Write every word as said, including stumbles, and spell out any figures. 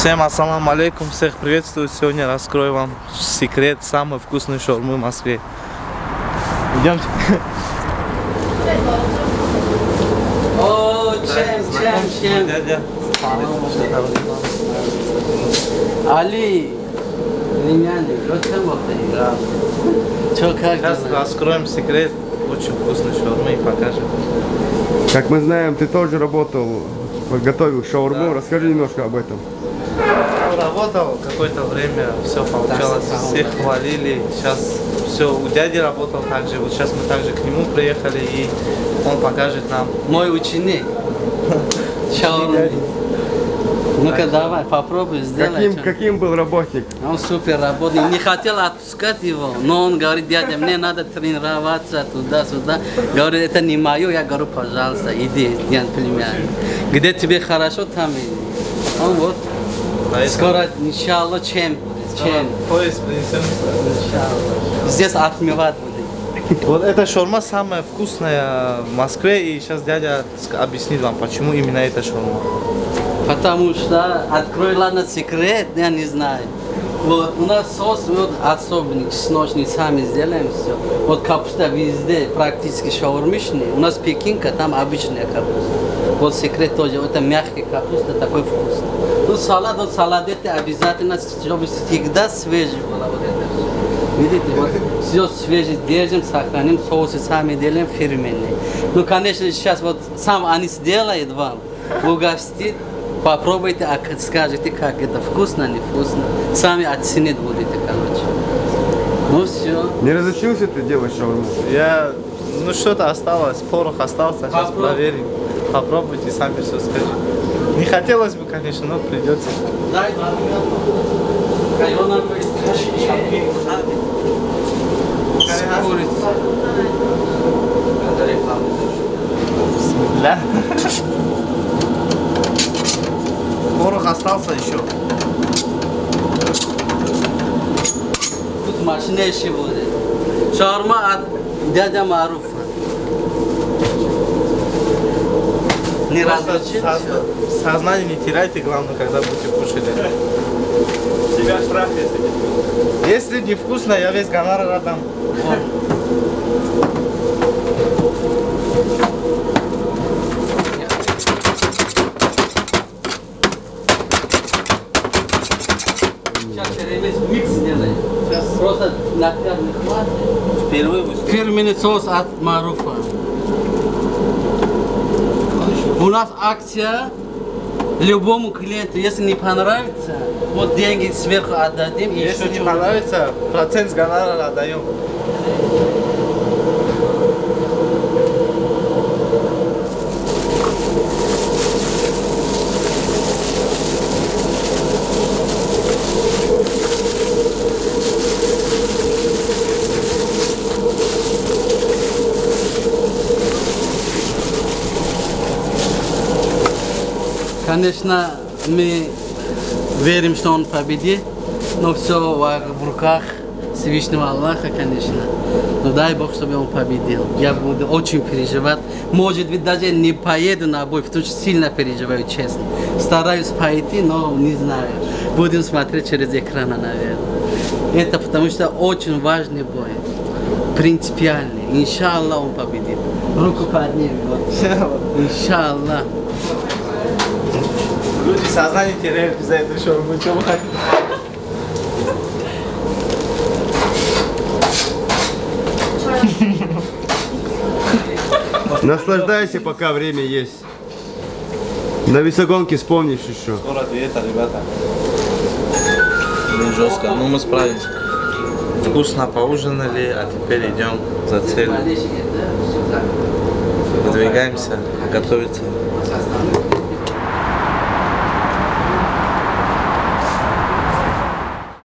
Всем ассаламу алейкум, всех приветствую. Сегодня раскрою вам секрет самой вкусной шаурмы в Москве. Идемте. О, чем, чем, чем. Дядя. Али, племянник, вот чем вот ты играл? Чё, как Сейчас ты? раскроем секрет очень вкусной шаурмы и покажем. Как мы знаем, ты тоже работал, готовил шаурму. Да. Расскажи немножко об этом. Работал какое-то время, все получалось, всех хвалили. Сейчас все, у дяди работал также. Вот сейчас мы также к нему приехали, и он покажет нам. Мой ученик. Шаурма. Ну-ка давай, попробуй, сделай. Каким, чё. каким был работник? Он супер работник. Не хотел отпускать его, но он говорит, дядя, мне надо тренироваться туда-сюда. Говорит, это не мое, я говорю, пожалуйста, иди, я племянник. Где тебе хорошо, там иди. Он вот. Скоро, иншалла, чем будет? Чем? Поезд принесем. Иншалла. Здесь отмывать будет. Вот эта шаурма самая вкусная в Москве, и сейчас дядя объяснит вам, почему именно эта шаурма. Потому что, открой, ладно, секрет, я не знаю. Вот, у нас соус вот особенный, чесночный, сами сделаем все. Вот капуста везде практически шаурмичный. У нас пекинка, там обычная капуста. Вот секрет тоже, это мягкая капуста, такой вкусный. Тут салат, вот салат это обязательно, чтобы всегда свежий было вот это. Видите, вот все свежий держим, сохраним, соусы сами делаем фирменные. Ну, конечно, сейчас вот сам они сделают вам, угостит. Попробуйте, а скажите, как это вкусно, не вкусно. Сами оценить будете, короче. Ну все. Не разучился ты делать шаурму? Я, ну что-то осталось, порох остался, сейчас Попробуй. проверим. Попробуйте, сами все скажите. Не хотелось бы, конечно, но придется. Дай, Кайона Да. Порох остался еще. Тут машина еще будет. Шаурма от дядя Маруфа. Не разлучился? Сознание не теряйте, главное, когда будете кушать. Тебя штраф, если не вкусно. Если не вкусно, я весь гонорар отдам. Микс сделаем. Сейчас просто наглядный хват. Впервые вы Фирменный соус от Маруфа. У нас акция любому клиенту, если не понравится, вот деньги сверху отдадим. И Если еще не чё- понравится, процент с гонорара отдаем. Конечно, мы верим, что он победит, но все в руках Всевышнего Аллаха, конечно. Но дай Бог, чтобы он победил. Я буду очень переживать. Может быть, даже не поеду на бой, потому что сильно переживаю, честно. Стараюсь пойти, но не знаю. Будем смотреть через экран, наверное. Это потому что очень важный бой. Принципиальный. Иншаллах он победит. Руку поднимем. Иншаллах. Люди сознание теряют из-за этого шаурмы. Что вы хотите? Наслаждайся, пока время есть. На весогонке вспомнишь еще. Скоро диета, ребята. Блин, жестко, но мы справились. Вкусно поужинали, а теперь идем за целью. Выдвигаемся готовиться.